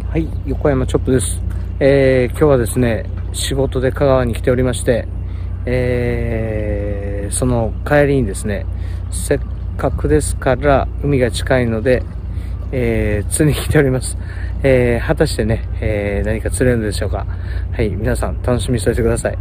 はい、横山チョップです。今日はですね、仕事で香川に来ておりまして、その帰りにですね、せっかくですから海が近いので、釣りに来ております。果たしてね、何か釣れるのでしょうか。はい、皆さん楽しみにしておいてください。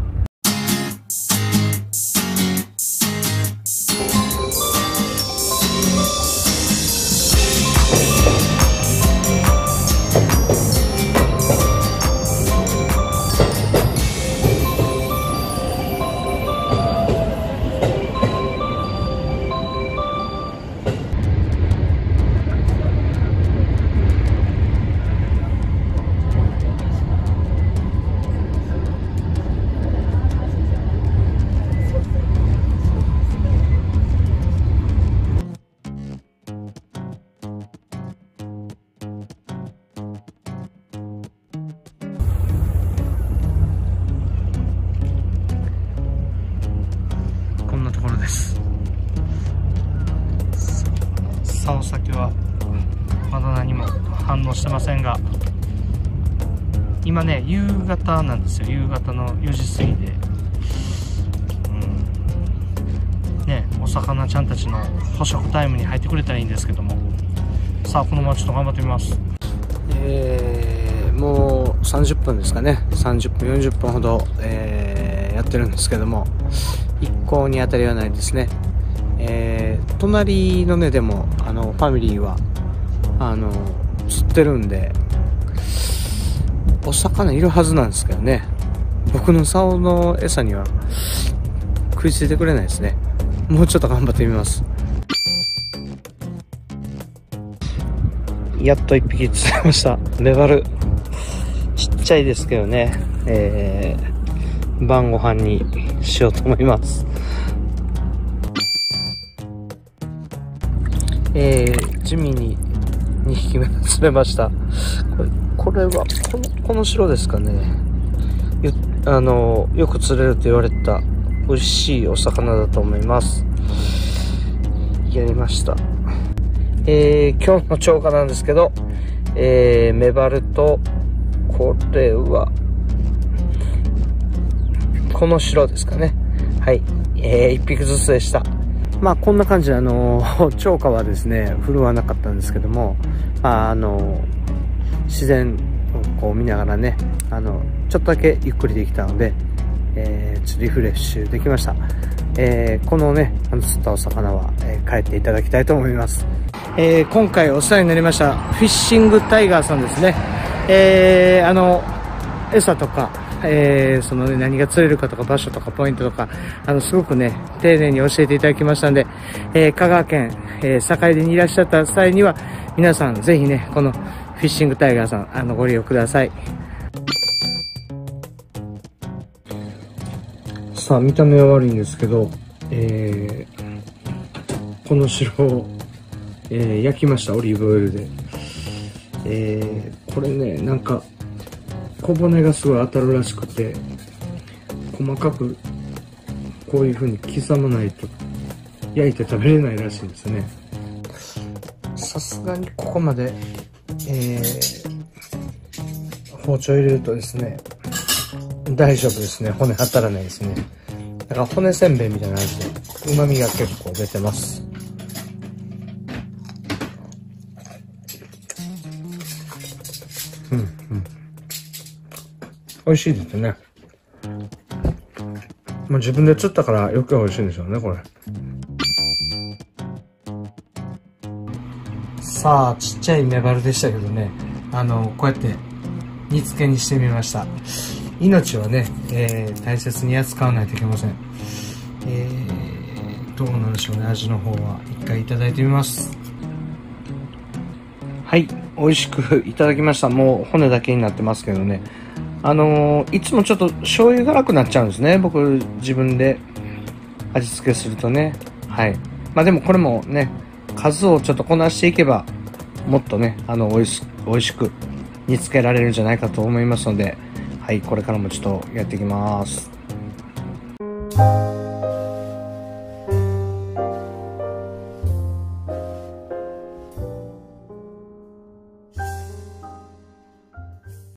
こんなところです。竿先はまだ何も反応してませんが、今ね夕方なんですよ。夕方の4時過ぎで、ね、お魚ちゃんたちの捕食タイムに入ってくれたらいいんですけども、さあこのままちょっと頑張ってみます。もう30分ですかね、30分40分ほど、やってるんですけども、一向に当たりはないですね。隣のねでもファミリーは釣ってるんでお魚いるはずなんですけどね、僕の竿の餌には食いついてくれないですね。もうちょっと頑張ってみます。やっと1匹釣れました。メバルちっちゃいですけどね、晩ご飯にしようと思います。地味に2匹目釣れました。これはこの城ですかね。よく釣れると言われた美味しいお魚だと思います。やりました。今日の釣果なんですけど、メバルと、これはこの城ですかね。はい、1匹ずつでした。まあこんな感じで釣果はですね振るわなかったんですけども、自然をこう見ながらねちょっとだけゆっくりできたので、ちょっとリフレッシュできました。このね釣ったお魚は、帰っていただきたいと思います。今回お世話になりましたフィッシングタイガーさんですね。餌とか、何が釣れるかとか場所とかポイントとかすごくね丁寧に教えていただきましたんで、香川県、坂出にいらっしゃった際には皆さんぜひねこのフィッシングタイガーさんご利用ください。さあ見た目は悪いんですけど、この白を、焼きました。オリーブオイルで、これねなんか小骨がすごい当たるらしくて、細かくこういう風に刻まないと焼いて食べれないらしいんですね。さすがにここまで、包丁入れるとですね大丈夫ですね。骨当たらないですね。だから骨せんべいみたいな味で旨味が結構出てます。美味しいですね。まあ、自分で釣ったから余計美味しいんでしょうね、これ。さあ、ちっちゃいメバルでしたけどね、こうやって煮付けにしてみました。命はね、大切に扱わないといけません。どうなんでしょうね、味の方は。一回いただいてみます。はい、美味しくいただきました。もう骨だけになってますけどね。いつもちょっと醤油辛くなっちゃうんですね。僕自分で味付けするとね。はい。まあでもこれもね、数をちょっとこなしていけば、もっとね、美味しく煮付けられるんじゃないかと思いますので、はい、これからもちょっとやっていきます。